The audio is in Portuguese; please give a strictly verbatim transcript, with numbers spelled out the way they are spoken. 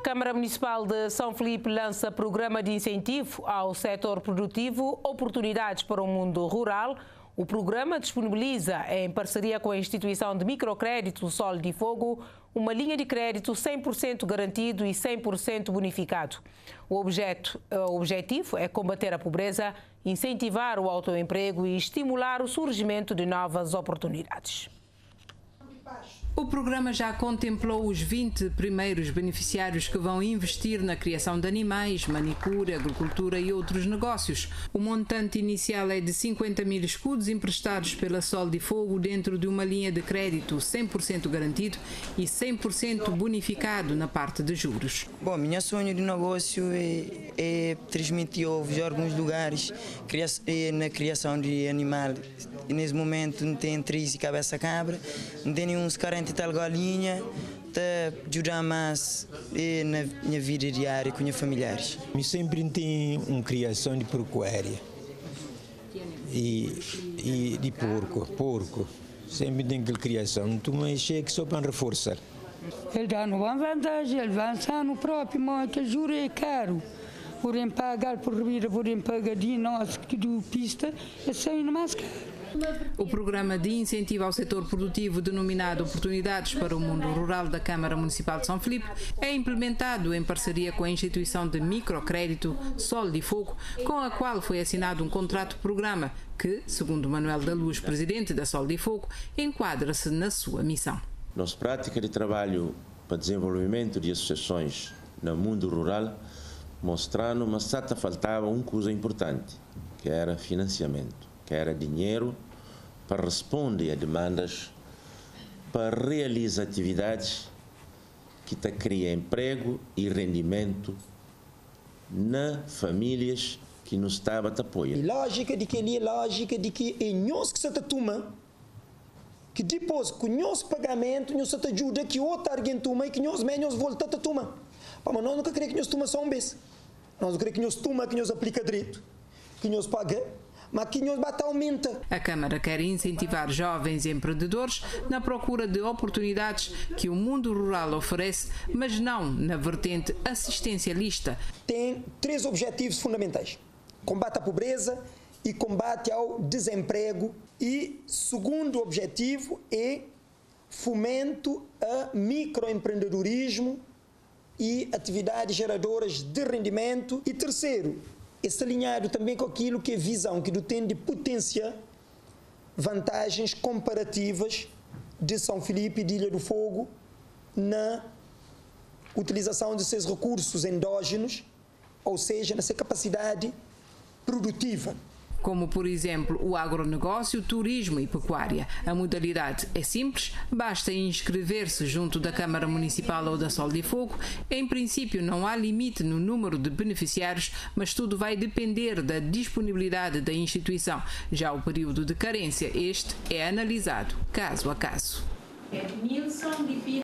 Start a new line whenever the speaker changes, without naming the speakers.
Câmara Municipal de São Filipe lança programa de incentivo ao setor produtivo Oportunidades para o Mundo Rural. O programa disponibiliza, em parceria com a instituição de microcrédito Sol de Fogo, uma linha de crédito cem por cento garantido e cem por cento bonificado. O, objeto, o objetivo é combater a pobreza, incentivar o autoemprego e estimular o surgimento de novas oportunidades.
O programa já contemplou os vinte primeiros beneficiários que vão investir na criação de animais, manicure, agricultura e outros negócios. O montante inicial é de cinquenta mil escudos emprestados pela Sol de Fogo dentro de uma linha de crédito cem por cento garantido e cem por cento bonificado na parte de juros.
Bom, meu sonho de negócio é, é transmitir aos alguns lugares é na criação de animal. E nesse momento não tem triz e cabeça cabra, não tem nenhum quarenta e tal galinha, para ajudar mais na minha vida diária com meus familiares.
Eu sempre tenho uma criação de pecuária e, e de porco, porco. Sempre tenho aquela criação, então é cheio só para reforçar.
Ele dá uma vantagem, ele vai avançar no próprio, mas que juro é caro. Porém pagar por vida, porém pagar de nós que do pista, é saindo mais caro.
O programa de incentivo ao setor produtivo denominado Oportunidades para o Mundo Rural da Câmara Municipal de São Filipe é implementado em parceria com a instituição de microcrédito Sol de Fogo, com a qual foi assinado um contrato-programa que, segundo Manuel da Luz, presidente da Sol de Fogo, enquadra-se na sua missão.
Nossa prática de trabalho para desenvolvimento de associações no mundo rural mostrando, mas só faltava uma coisa importante, que era financiamento, que era dinheiro para responder a demandas, para realizar atividades que te cria emprego e rendimento nas famílias que nos estavam a apoiar.
E lógica de que ali é lógica de que é nós que se toma, que depois com nosso pagamento nós te ajuda que outra alguém toma e que nós menos volta a tomar. Mas nós nunca queremos que nós toma só um vez. Nós queremos que nós toma, que nós aplica direito, que nós paga. Mas que nos bata aumenta.
A Câmara quer incentivar jovens empreendedores na procura de oportunidades que o mundo rural oferece, mas não na vertente assistencialista.
Tem três objetivos fundamentais: combate à pobreza e combate ao desemprego. E segundo objetivo é fomento a microempreendedorismo e atividades geradoras de rendimento. E terceiro, esse alinhado também com aquilo que é visão, que tem de potenciar vantagens comparativas de São Filipe e de Ilha do Fogo na utilização de seus recursos endógenos, ou seja, na sua capacidade produtiva.
Como, por exemplo, o agronegócio, turismo e pecuária. A modalidade é simples, basta inscrever-se junto da Câmara Municipal ou da Sol de Fogo. Em princípio, não há limite no número de beneficiários, mas tudo vai depender da disponibilidade da instituição. Já o período de carência, este é analisado caso a caso.